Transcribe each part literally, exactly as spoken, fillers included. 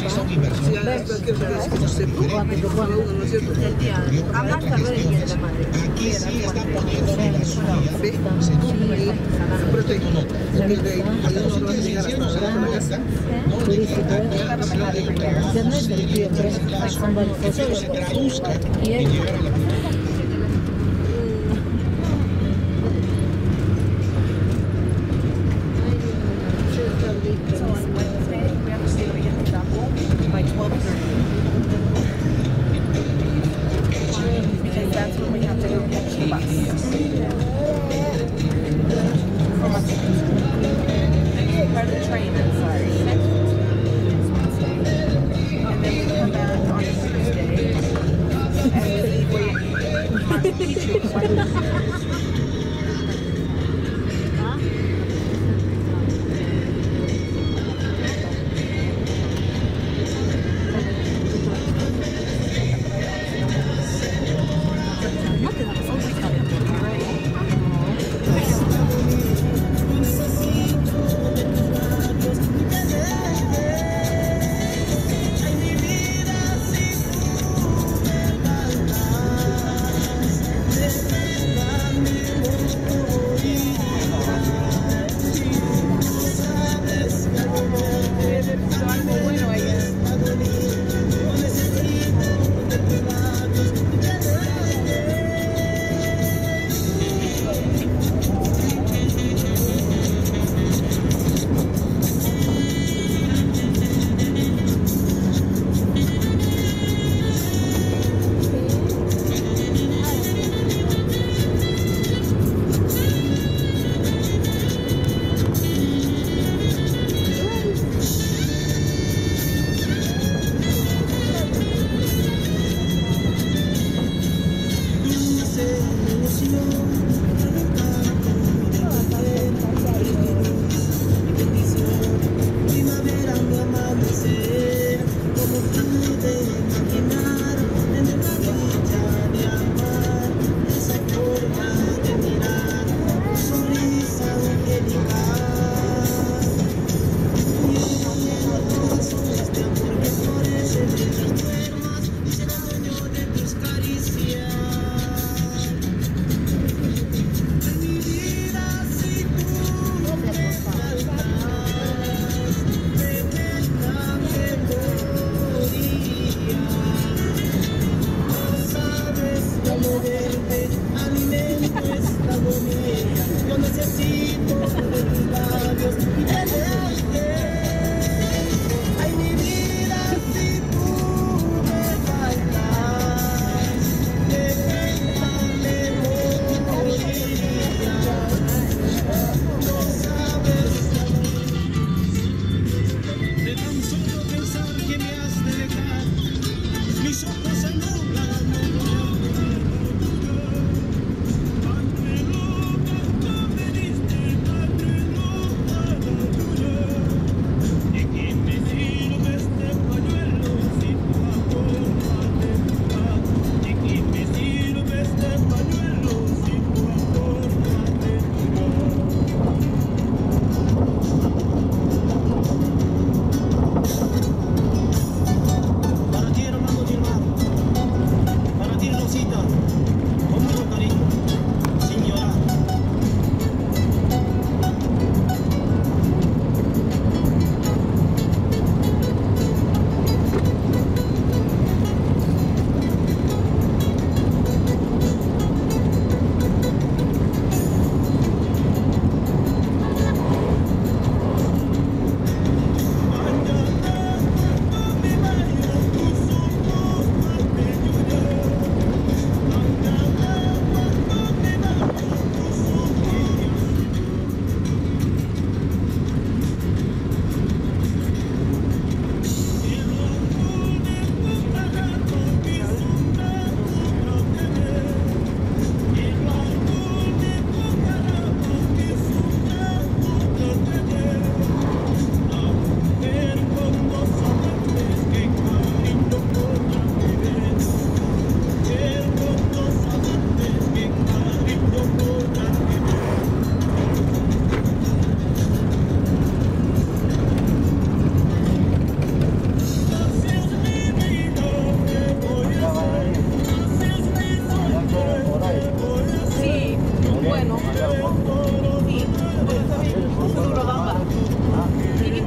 sí son inversiones. A más tarde de día de la madre. Aquí sí están poniendo de la suya. Se nota. Cuando nosotros hicieron se dan cuenta, ¿no? De que acá se habla de un trabajo serio, que eso se traduzca en llegar a la final. So on Wednesday, we have to stay over in the chapel by twelve thirty. Because that's when we have to go catch the bus. Or the train, I'm sorry. And then we come back on Tuesday and we leave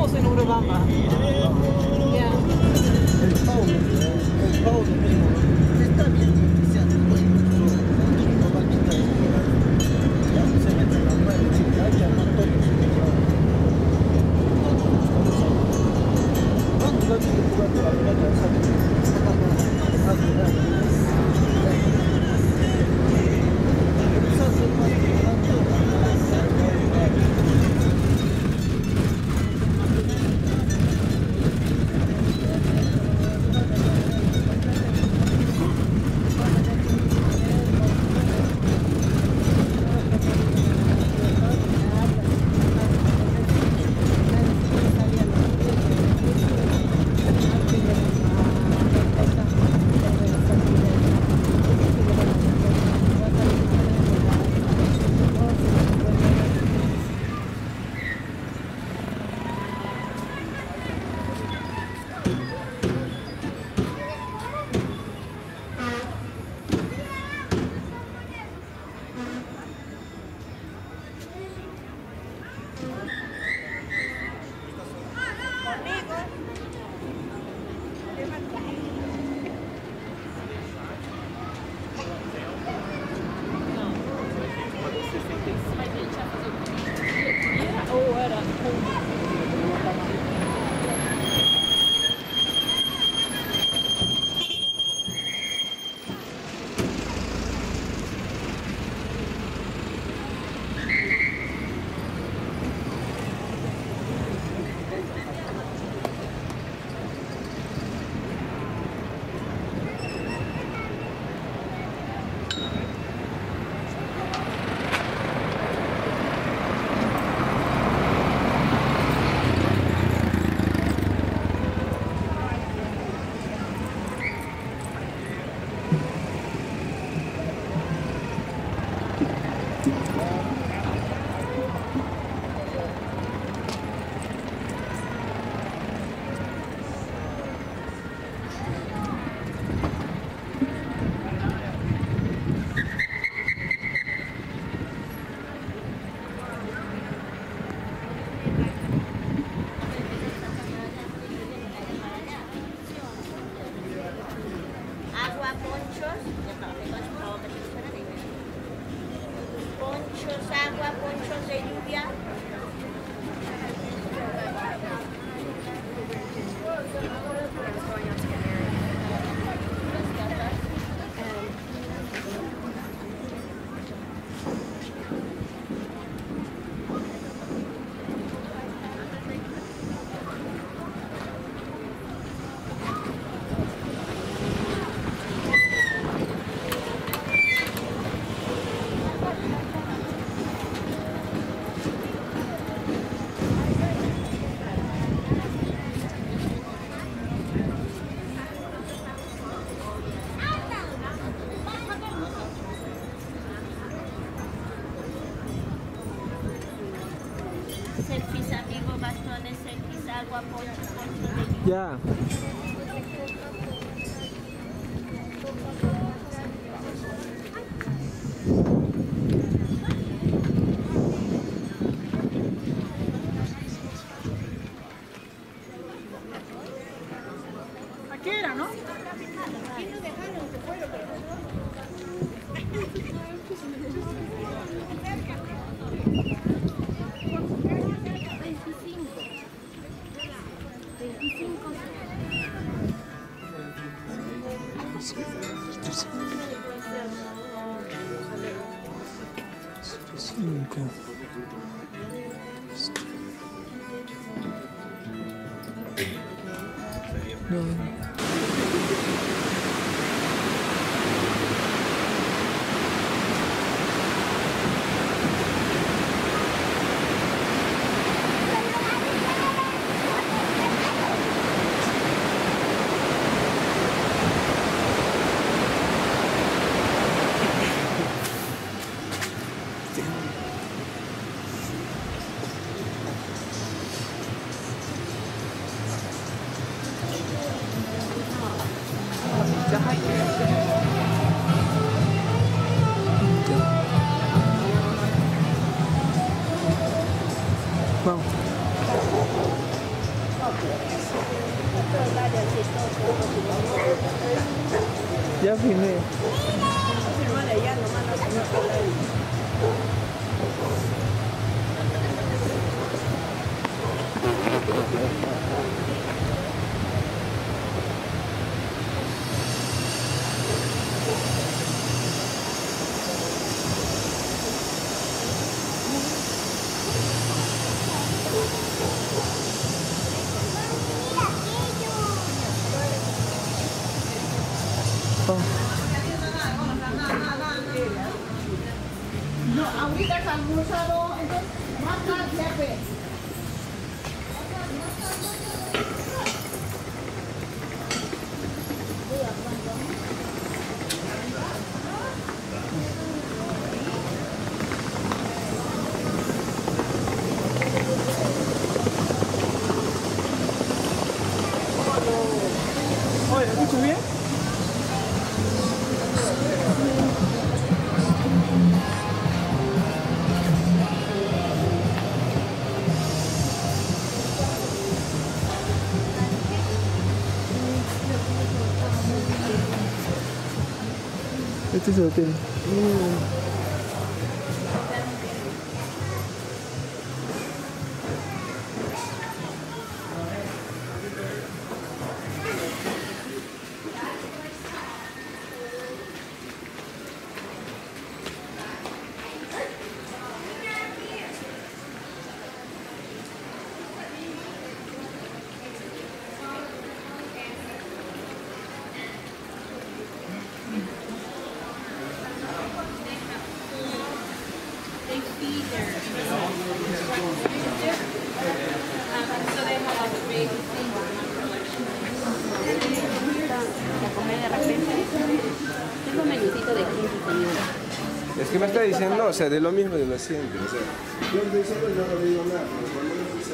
estamos en Urubamba. Yeah. El Paulo, el Paulo mismo. Está bien que sea bueno, no va a quitar esto. Ya se mete en la nueva, si hay que armar todo. ¿Cuánto va a tener que jugar con la pelota? Selfies, amigos, bastones, selfies, agua, poncho, poncho de lluvia. Ya. Aquí era, ¿no? Aquí no dejaron, se fueron, pero Cinco. No. Ya filmé. No, ahorita se ha almorzado, entonces, más tarde, ya pues. Oye, ¿escuchas bien? Este es el hotel. Mm. Es que me está diciendo, o sea, de lo mismo de lo siempre, o sea, yo estoy diciendo, yo no le digo nada, pero cuando uno dice,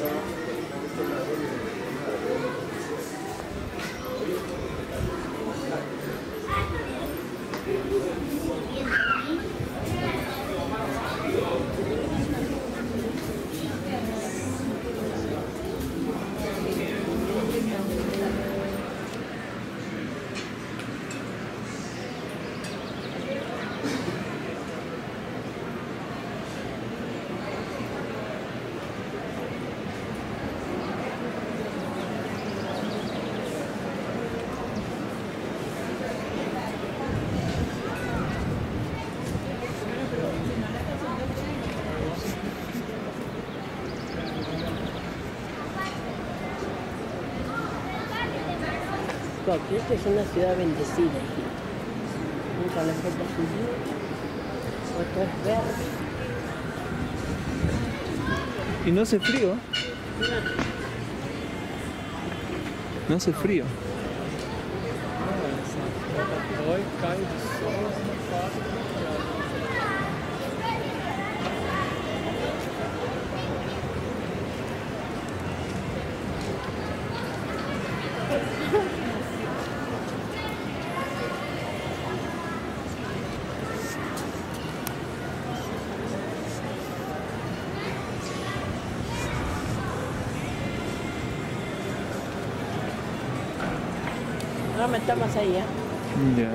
Aquí esta es una ciudad bendecida. Nunca la gente subió. Esto es verde. ¿Y no hace frío? No hace frío. Hoy cae de sol. No me estamos ahí, ¿eh? Ya.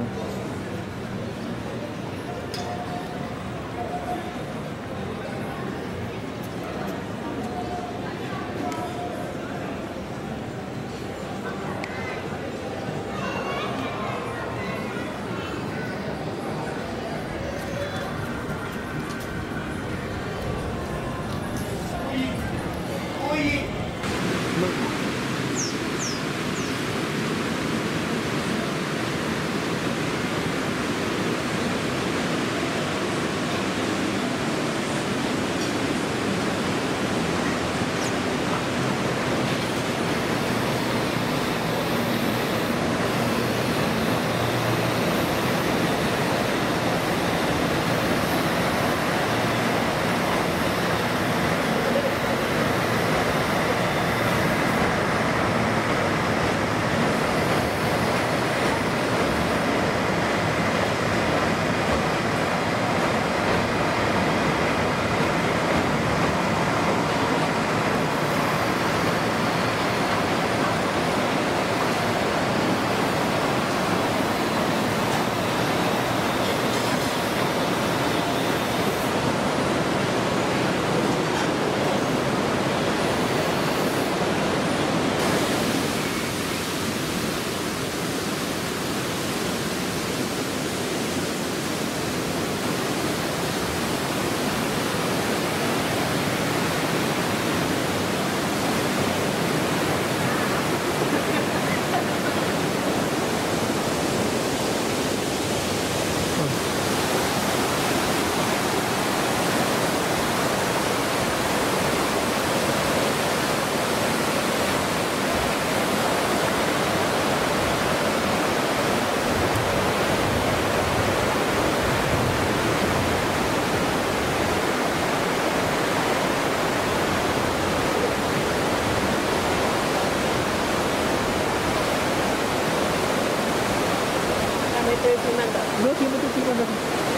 estoy filmando. No, que no te estoy filmando.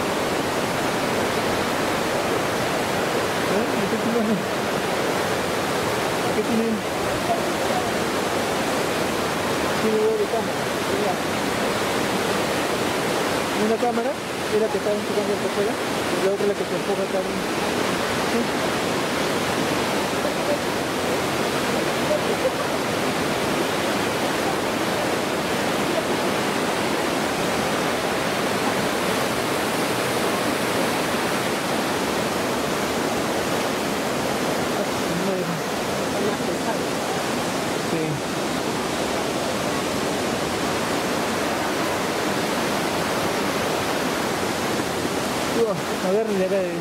¿Eh? No te estoy filmando. ¿Qué tienen? Tiene huevo de cámara. Mira. Una cámara es la que está enfocando hacia afuera y la otra es la que se enfoca acá. ¿Sí? Agárrenle acá de...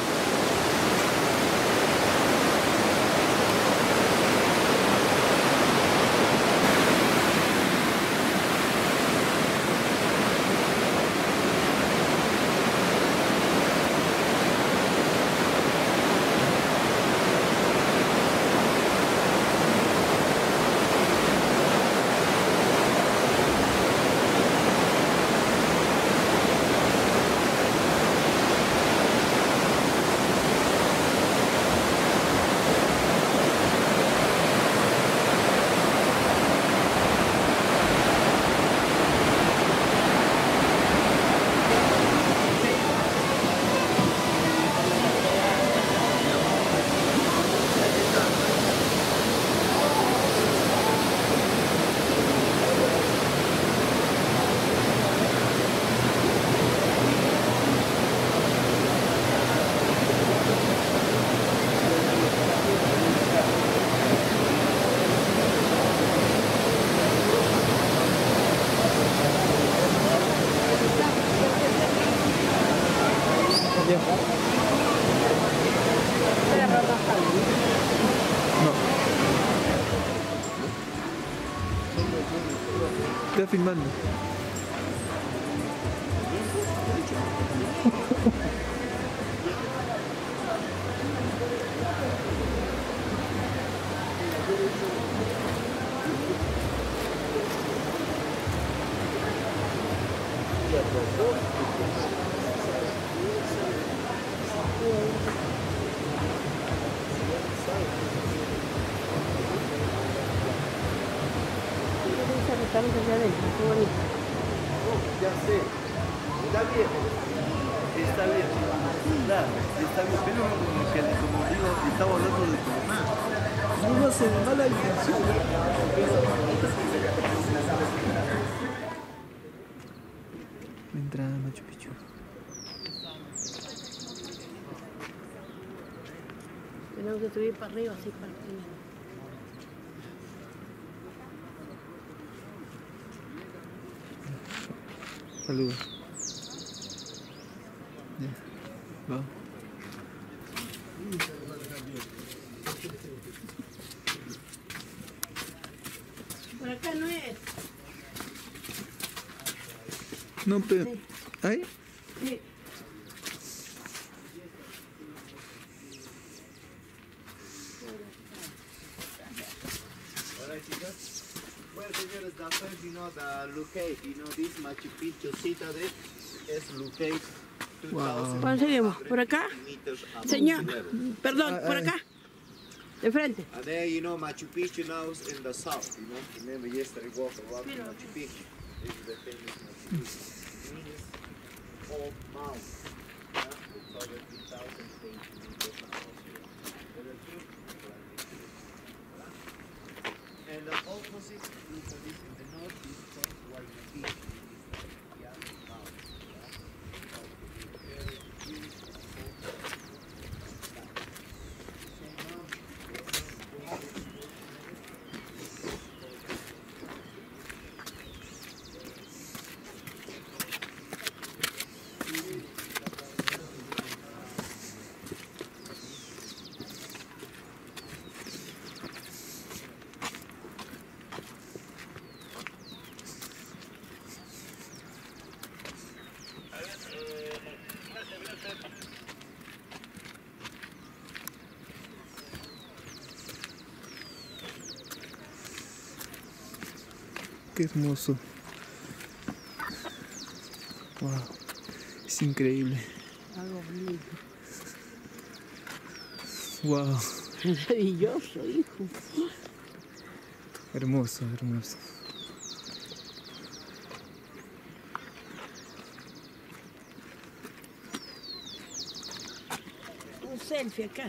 Está filmando. Estamos allá adentro, qué bonito. Ya sé, está bien, está bien, da, está bien, pero como, que, como digo, estaba hablando de tu mamá, no lo hace de mala intención. La entrada a Machu Picchu. Tenemos que subir para arriba, así para el Saludos. Ya. Vamos. Por acá no es. No, pero... ¿Ahí? Sí. Well, señores, the first, you know, the locate, you know, this Machu Picchu citadel is located Wow. ¿Cuándo seguimos? ¿Por acá? Señor, perdón, por acá. De frente. And then, you know, Machu Picchu now is in the south, you know. Remember yesterday we walked around to Machu Picchu. This is the famous Machu Picchu. It means old mountain. Yeah? It's over two thousand eight meters above here. And the opposite, look at this in the north, is called Huayna Beach. Yeah, mountain. Qué hermoso. Wow. Es increíble. Algo bonito. Wow. Maravilloso, hijo. Hermoso, hermoso. Un selfie acá.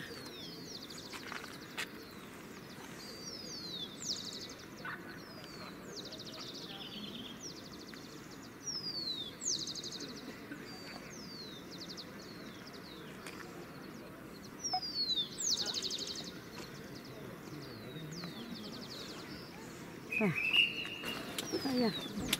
Ah, allá.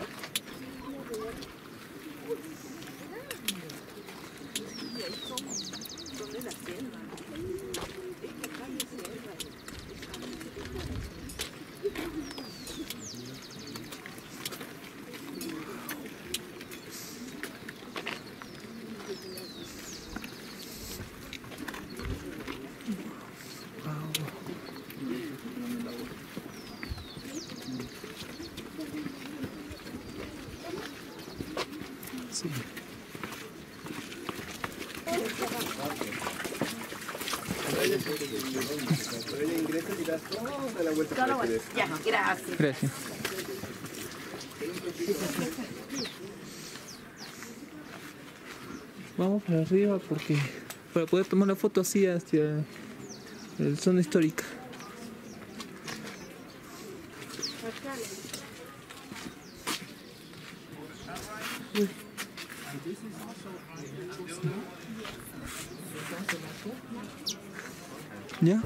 Sí. Ya, gracias. Gracias. Vamos para arriba porque para poder tomar la foto así hacia la zona histórica. ¿Ya?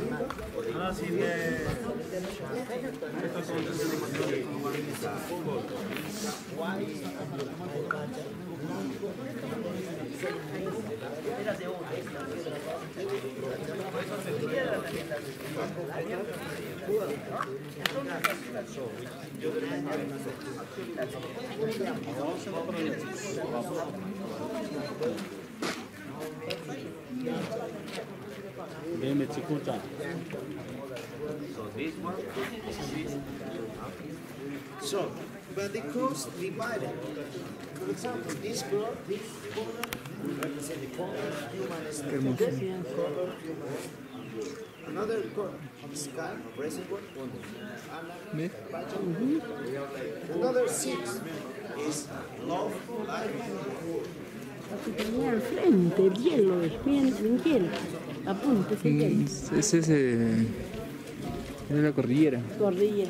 So, but the cross divided. For example, this cross, this corner represents the corner human is corner human. Another corner of the sky, reservoir, ¿Ves? another six is love, life. Aquí tenía al frente, bien lo ves, bien, bien. Apúntese bien. Es ese. Es la cordillera. Cordillera.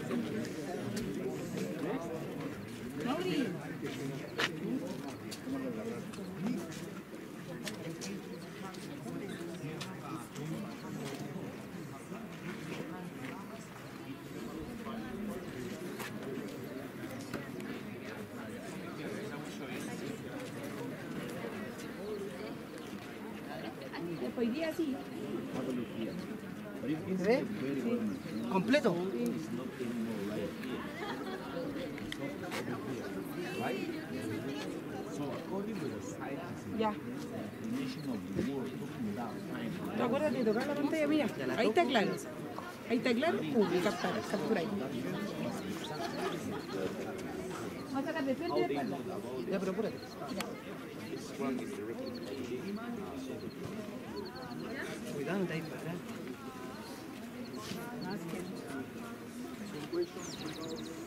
Hoy día sí. ¿Ve? ¿Completo? Ya. ¿Te acuerdas de tocar la pantalla? Mira, ahí está claro. Ahí está claro. Pum, y captura, captura ahí. Vamos a sacar de frente y de espalda. Ya, pero apúrate. Cuidado, no te hay para.